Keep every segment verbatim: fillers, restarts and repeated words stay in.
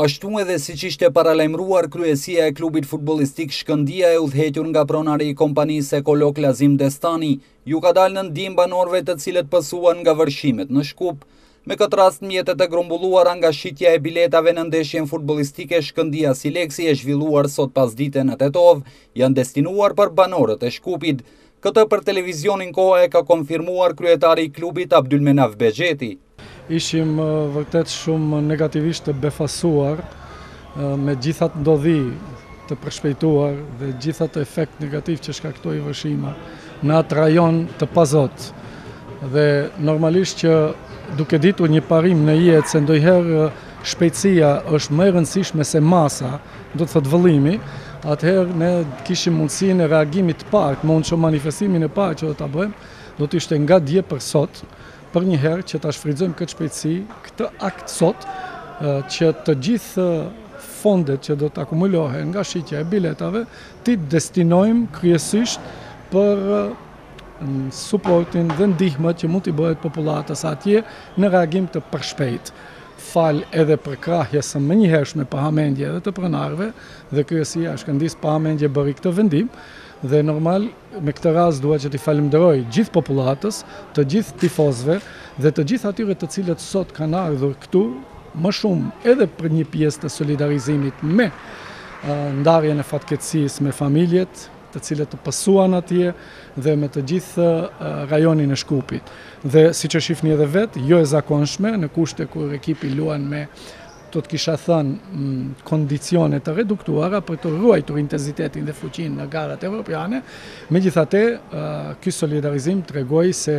Ashtu edhe siç ishte paralajmëruar, kryesia e klubit futbollistik Shkëndija e udhëhequr nga pronari i kompanisë Ekolog Lazim Destani, ju ka dalë në ndihmë banorëve të cilët pësuan nga vërshimet në Shkup. Me këtë rast mjetet e grumbulluara nga shitja e biletave në ndeshjen futbollistike Shkëndija Sileksi e zhvilluar sot pasdite në Tetov, janë destinuar për banorët e Shkupit. Këtë për televizionin Koha e ka konfirmuar kryetari i klubit Abdulmenaf Bexheti. Ishim vërtet shumë negativisht të befasuar me gjithat ndodhi të përshpejtuar dhe gjithat efekt negativ që shkaktoi vërshima në atë rajon të pazot. Dhe normalisht që duke ditur një parim në jetë se ndonjëherë shpejtësia është më e rëndësishme se masa, do të thotë vëllimi, atëherë ne kishim mundësinë e reagimit të parë, mund që manifestimin e parë që do ta bëjmë, do të ishte nga dje për sot, për një herë që ta shfrytëzojmë këtë shpejtësi, këtë akt sot, që të gjithë fondet që do të akumulohen nga shitja e biletave, ti destinojmë kryesisht për suportin dhe ndihmët që mund t'i bëhet popullatës atje në reagim të përshpejt. Fal edhe për krahjes së menjëhershme pa hamendje edhe të pronarëve dhe kryesia e Shkëndijës pa hamendje bëri këtë vendim. Dhe normal, me këtë rast dua që t'i falenderoj gjithë popullatës, të gjithë tifozëve dhe të gjithë atyre të cilët sot kanë ardhur këtu, më shumë edhe për një pjesë të solidarizimit me ndarjen e fatkeqësisë me familjet, të cilët të pësuan atje dhe me të gjithë rajonin e Shkupit. Dhe siç e shihni edhe vetë, jo e zakonshme në kushte kur ekipi luan me, do të kisha thënë, kondicione të reduktuara për të ruajtur intensitetin dhe fuqinë në garat evropiane. Megjithatë, ky solidarizim tregoi se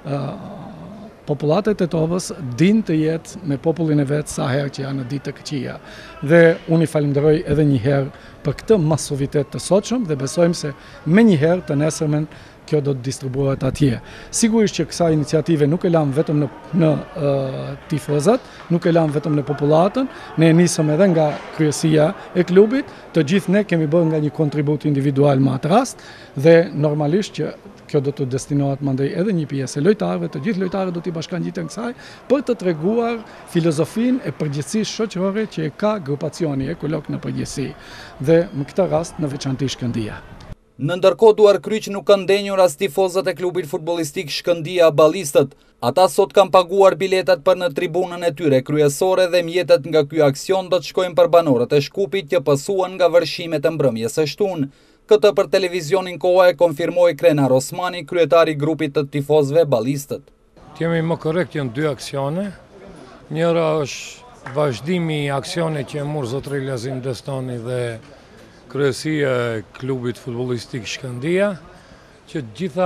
popullata e Tetovës din të jetë me popullin e vet sa herë që janë në ditë të këqija. Dhe unë i falenderoj edhe një herë për këtë masivitet të sotshëm dhe besojmë se me një herë të nesërmen kjo do të distribuohet atje. Sigurisht që kësa iniciative nuk e lam vetëm në, në uh, tifozat, nuk e lam vetëm në popullatën, ne e nisëm edhe nga kryesia e klubit, të gjithë ne kemi bërë nga një kontribut individual më atë rast, dhe normalisht që kjo do të destinohet mandej edhe një pjesë e lojtarëve, të gjithë lojtarët do t'i bashkangjiten kësaj, për të treguar filozofinë e përgjithësisë shoqërore që e ka grupacioni Ekolog në përgjithësi, dhe në këtë rast në veçanti Shkëndija. Në ndërkohë duar kryq nuk kanë ndenjur as tifozët e klubit futbollistik Shkëndija Ballistët. Ata sot kanë paguar biletat për në tribunën e tyre kryesore dhe mjetet nga ky aksion do të shkojnë për banorët e Shkupit që pësuan nga vërshimet e mbrëmjes së shtunë. Këtë për televizionin Koha e konfirmoi Krenar Osmani, kryetari i grupit të tifozëve Ballistët. Kemi më korrekt janë dy aksione. Njëra është vazhdimi i aksionit që e mor zotëri Lazim Destani dhe kryesia e klubit futbollistik Shkëndija, që gjitha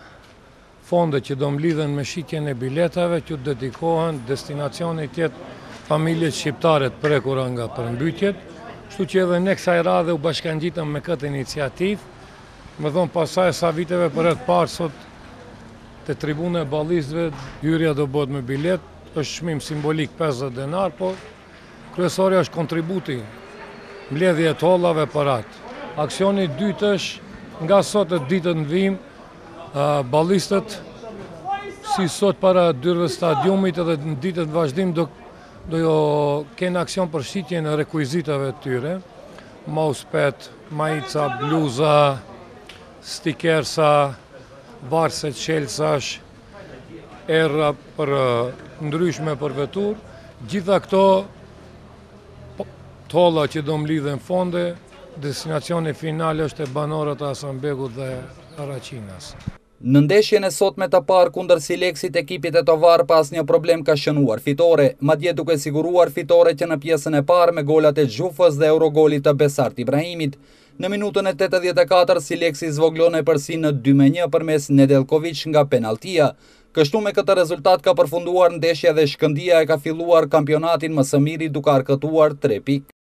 fondet që do mlidhen me shitjen e biletave që dedikohen destinacionit tjetë familjet shqiptare të prekura nga përmbytjet, kështu që edhe ne kësaj radhe u bashkangjitëm me këtë iniciativë, më thonë pasaj sa viteve për e të parë sot të tribune e Ballistëve, hyrja do bëhet me bilet, është çmim simbolik pesëdhjetë denar, po kryesorja është kontributi mbledhje të hollave për atë. Aksioni i dytë është nga sot e ditën në vim, Ballistët, si sot para dyrëve stadiumit edhe në ditët në vazhdim do, do jo kenë aksion për shitjen e rekuizitave të tyre, mousepad, majica, bluza, stikersa, varse çelësash, erra për ndryshme për vetur, gjitha këto tolla që do mlidhen fonde, destinacioni finale është e banorët e Hasanbegut dhe Araqinas. Në ndeshjen e sotme të parë kundër Sileksit, ekipit e Tovar pas një problem ka shënuar fitore, madje duke siguruar fitore që në pjesën e parë me golat e Xhufës dhe eurogolit të Besart Ibrahimit. Në minutën e tetëdhjetë e katër Sileksi zvoglon e përsi në dy me një përmes Nedeljković nga penaltia. Kështu me këtë rezultat ka përfunduar ndeshja dhe Shkëndija e ka filluar kampionatin më së miri duke arkëtuar tre pikë.